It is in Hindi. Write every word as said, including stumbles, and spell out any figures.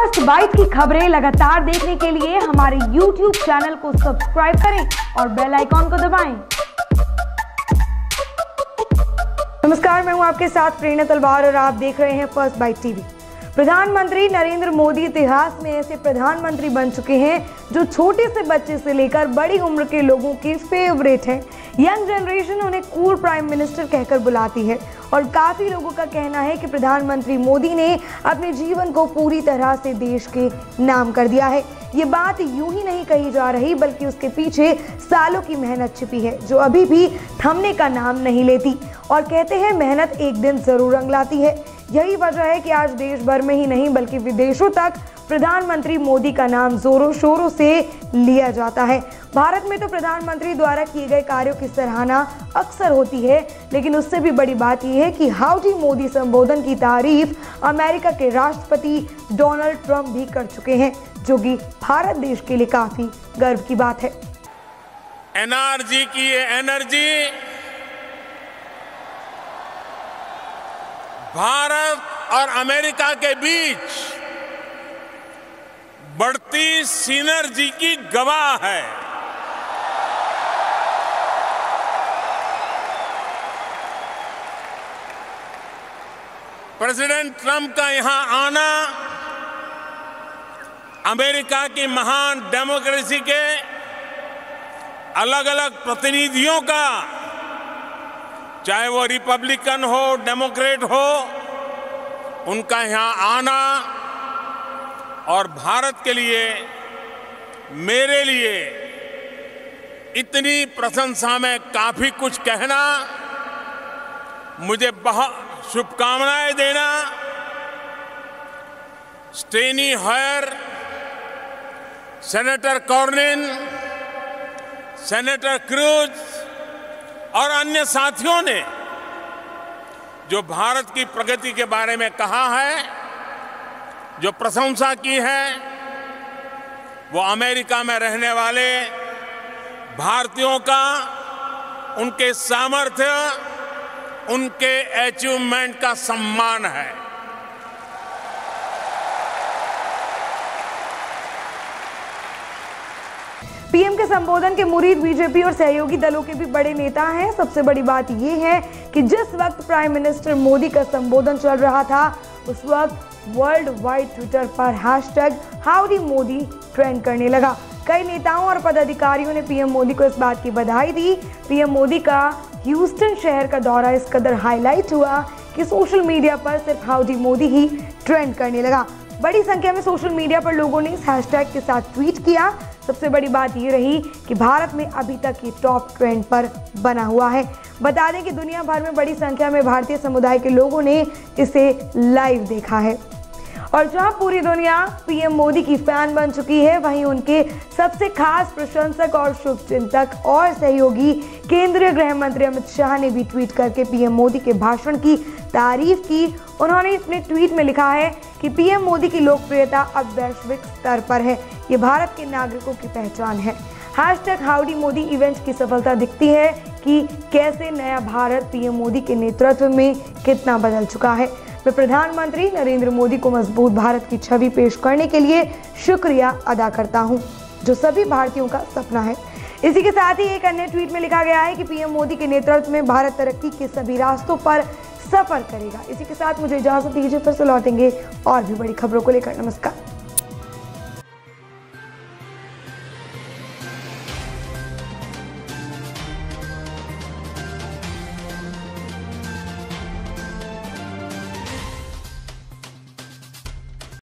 फर्स्ट बाइट की खबरें लगातार देखने के लिए हमारे यूट्यूब चैनल को सब्सक्राइब करें और बेल आइकॉन को दबाएं। नमस्कार, मैं हूं आपके साथ प्रेरणा तलवार और आप देख रहे हैं फर्स्ट बाइट टीवी। प्रधानमंत्री नरेंद्र मोदी इतिहास में ऐसे प्रधानमंत्री बन चुके हैं जो छोटे से बच्चे से लेकर बड़ी उम्र के लोगों के फेवरेट हैं। यंग जनरेशन उन्हें कूल प्राइम मिनिस्टर कहकर बुलाती है और काफी लोगों का कहना है कि प्रधानमंत्री मोदी ने अपने जीवन को पूरी तरह से देश के नाम कर दिया है। ये बात यूं ही नहीं कही जा रही बल्कि उसके पीछे सालों की मेहनत छिपी है जो अभी भी थमने का नाम नहीं लेती। और कहते हैं मेहनत एक दिन जरूर रंग लाती है। यही वजह है कि आज देश भर में ही नहीं बल्कि विदेशों तक प्रधानमंत्री मोदी का नाम जोरों शोरों से लिया जाता है। भारत में तो प्रधानमंत्री द्वारा किए गए कार्यों की सराहना अक्सर होती है, लेकिन उससे भी बड़ी बात यह है कि हाउडी मोदी संबोधन की तारीफ अमेरिका के राष्ट्रपति डोनाल्ड ट्रंप भी कर चुके हैं, जो कि भारत देश के लिए काफी गर्व की बात है। एनआरजी की ये एनर्जी भारत और अमेरिका के बीच बढ़ती सिनर्जी की गवाह है। प्रेसिडेंट ट्रंप का यहां आना अमेरिका की महान डेमोक्रेसी के अलग अलग प्रतिनिधियों का, चाहे वो रिपब्लिकन हो डेमोक्रेट हो, उनका यहां आना और भारत के लिए, मेरे लिए इतनी प्रशंसा में काफी कुछ कहना, मुझे बहुत शुभकामनाएं देना। Steny Hoyer, senator Cornyn, senator Cruz और अन्य साथियों ने जो भारत की प्रगति के बारे में कहा है, जो प्रशंसा की है, वो अमेरिका में रहने वाले भारतीयों का, उनके सामर्थ्य, उनके अचीवमेंट का सम्मान है। पीएम के संबोधन के मुरीद बीजेपी और सहयोगी दलों के भी बड़े नेता हैं। सबसे बड़ी बात यह है कि जिस वक्त प्राइम मिनिस्टर मोदी का संबोधन चल रहा था, उस वक्त वर्ल्ड वाइड ट्विटर पर हैशटैग हाउडी मोदी ट्रेंड करने लगा। कई नेताओं और पदाधिकारियों ने पीएम मोदी को इस बात की बधाई दी। पीएम मोदी का ह्यूस्टन शहर का दौरा इस कदर हाईलाइट हुआ कि सोशल मीडिया पर सिर्फ हाउडी मोदी ही ट्रेंड करने लगा। बड़ी संख्या में सोशल मीडिया पर लोगों ने इस हैशटैग के साथ ट्वीट किया। सबसे बड़ी बात ये रही कि भारत में अभी तक ये टॉप ट्रेंड पर बना हुआ है। बता दें कि दुनिया भर में बड़ी संख्या में भारतीय समुदाय के लोगों ने इसे लाइव देखा है। और जहां पूरी दुनिया पीएम मोदी की फैन बन चुकी है, वहीं उनके सबसे खास प्रशंसक और शुभचिंतक और सहयोगी केंद्रीय गृह मंत्री अमित शाह ने भी ट्वीट करके पीएम मोदी के भाषण की तारीफ की। उन्होंने अपने ट्वीट में लिखा है कि पीएम मोदी की लोकप्रियता अब वैश्विक स्तर पर है। ये भारत के नागरिकों की पहचान है। हैशटैग हाउडी मोदी इवेंट की सफलता दिखती है कि कैसे नया भारत पीएम मोदी के नेतृत्व में कितना बदल चुका है। मैं प्रधानमंत्री नरेंद्र मोदी को मजबूत भारत की छवि पेश करने के लिए शुक्रिया अदा करता हूं, जो सभी भारतीयों का सपना है। इसी के साथ ही एक अन्य ट्वीट में लिखा गया है कि पीएम मोदी के नेतृत्व में भारत तरक्की के सभी रास्तों पर सफर करेगा। इसी के साथ मुझे इजाजत दीजिए, फिर से लौटेंगे और भी बड़ी खबरों को लेकर। नमस्कार।